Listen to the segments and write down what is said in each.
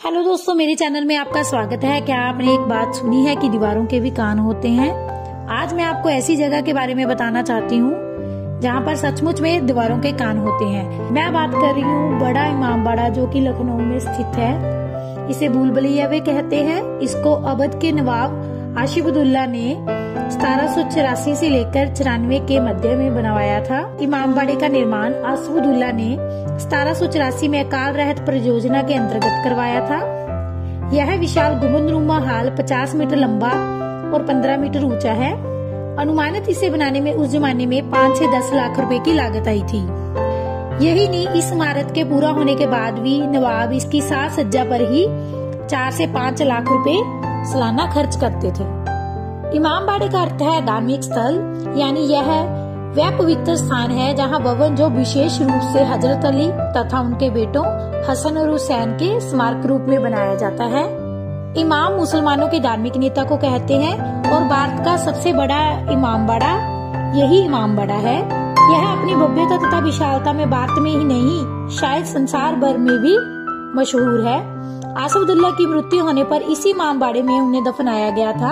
Hello दोस्तों, मेरे channel में आपका स्वागत है। क्या आपने एक बात सुनी है कि दीवारों के भी कान होते हैं? आज मैं आपको ऐसी जगह के बारे में बताना चाहती हूँ जहाँ पर सचमुच में दीवारों के कान होते हैं। मैं बात कर रही हूँ बड़ा इमामबाड़ा, जो कि लखनऊ में स्थित है। इसे भूल-भुलैया भी कहते हैं। इसको अवध के नवाब आसिफउद्दौला ने 1784 से लेकर 94 के मध्य में बनवाया था। इमामबाड़े का निर्माण आसिफउद्दौला ने 1784 में अकाल रहत परियोजना के अंतर्गत करवाया था। यह विशाल गुंबदनुमा हाल 50 मीटर लंबा और 15 मीटर ऊंचा है। अनुमानित इसे बनाने में उस जमाने में 5 से 10 लाख रुपए की लागत आई थी। यही नहीं, इस इमारत के पूरा होने के बाद भी नवाब इसकी साज सज्जा पर ही 4 से 5 लाख रुपए सालाना खर्च करते थे। इमामबाड़े का अर्थ है धार्मिक स्थल, यानी यह वह पवित्र स्थान है जहां भवन जो विशेष रूप से हजरत अली तथा उनके बेटों हसन और हुसैन के स्मारक रूप में बनाया जाता है। इमाम मुसलमानों के धार्मिक नेता को कहते हैं और भारत का सबसे बड़ा इमामबाड़ा यही इमामबाड़ा है। यह अपनी भव्यता तथा विशालता में भारत में ही नहीं, शायद संसार भर में भी मशहूर है। आसिफउद्दौला की मृत्यु होने पर इसी इमामबाड़े में उन्हें दफनाया गया था।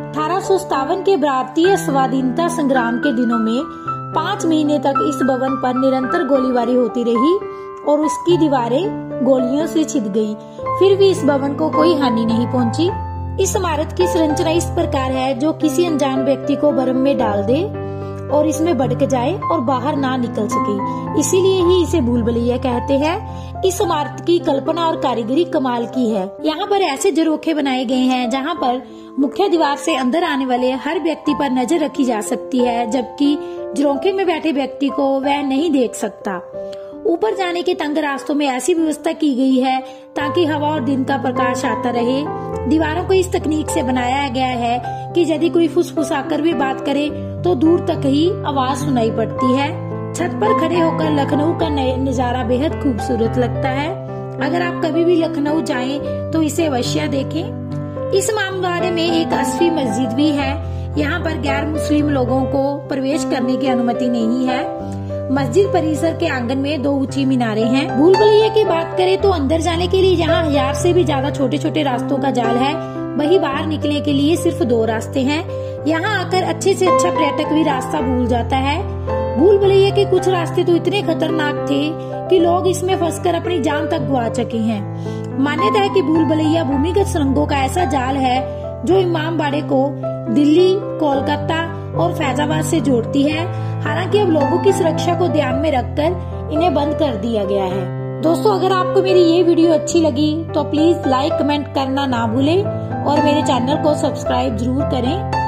1857 के भारतीय स्वाधीनता संग्राम के दिनों में 5 महीने तक इस भवन पर निरंतर गोलीबारी होती रही और उसकी दीवारें गोलियों से छिद गई। फिर भी इस भवन को कोई हानि नहीं पहुंची। इस इमारत की संरचना इस प्रकार है जो किसी अनजान व्यक्ति को भरम में डाल दे और इसमें भटक जाए और बाहर ना निकल सके। इसीलिए ही इसे भूल-भुलैया कहते हैं। इस इमारत की कल्पना और कारीगरी कमाल की है। यहाँ पर ऐसे झरोखे बनाए गए हैं जहाँ पर मुख्य दीवार से अंदर आने वाले हर व्यक्ति पर नजर रखी जा सकती है, जबकि झरोखे में बैठे व्यक्ति को वह नहीं देख सकता। ऊपर जाने के तंग रास्तों में ऐसी व्यवस्था की गई है ताकि हवा और दिन का प्रकाश आता रहे। दीवारों को इस तकनीक से बनाया गया है कि यदि कोई फुसफुसाकर भी बात करे तो दूर तक ही आवाज सुनाई पड़ती है। छत पर खड़े होकर लखनऊ का नजारा बेहद खूबसूरत लगता है। अगर आप कभी भी लखनऊ जाएं तो इसे अवश्य देखें। इस इमामबाड़े में एक असफी मस्जिद भी है। यहाँ पर गैर मुस्लिम लोगों को प्रवेश करने की अनुमति नहीं है। मस्जिद परिसर के आंगन में 2 ऊंची मीनारें हैं। भूल-भुलैया की बात करें तो अंदर जाने के लिए यहाँ 1000 से भी ज्यादा छोटे छोटे रास्तों का जाल है। वही बाहर निकलने के लिए सिर्फ 2 रास्ते हैं। यहाँ आकर अच्छे से अच्छा पर्यटक भी रास्ता भूल जाता है। भूल-भुलैया के कुछ रास्ते तो इतने खतरनाक थे कि लोग इसमें फंसकर अपनी जान तक गवा चुके हैं। मान्यता है कि भूल-भुलैया भूमिगत सुरंगों का ऐसा जाल है जो इमामबाड़े को दिल्ली, कोलकाता और फैजाबाद से जोड़ती है। हालांकि अब लोगों की सुरक्षा को ध्यान में रखकर इन्हें बंद कर दिया गया है। दोस्तों, अगर आपको मेरी ये वीडियो अच्छी लगी तो प्लीज लाइक कमेंट करना ना भूलें और मेरे चैनल को सब्सक्राइब जरूर करें।